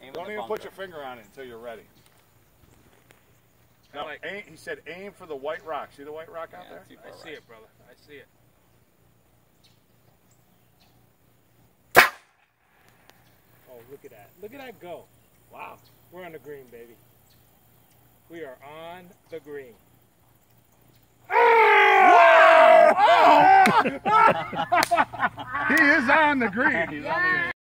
Don't even put your finger on it until you're ready. Now, aim, he said aim for the white rock. See the white rock out there? I see it, brother. I see it. Oh, look at that. Look at that go. Wow. We're on the green, baby. We are on the green. He is on the green. He's on the green.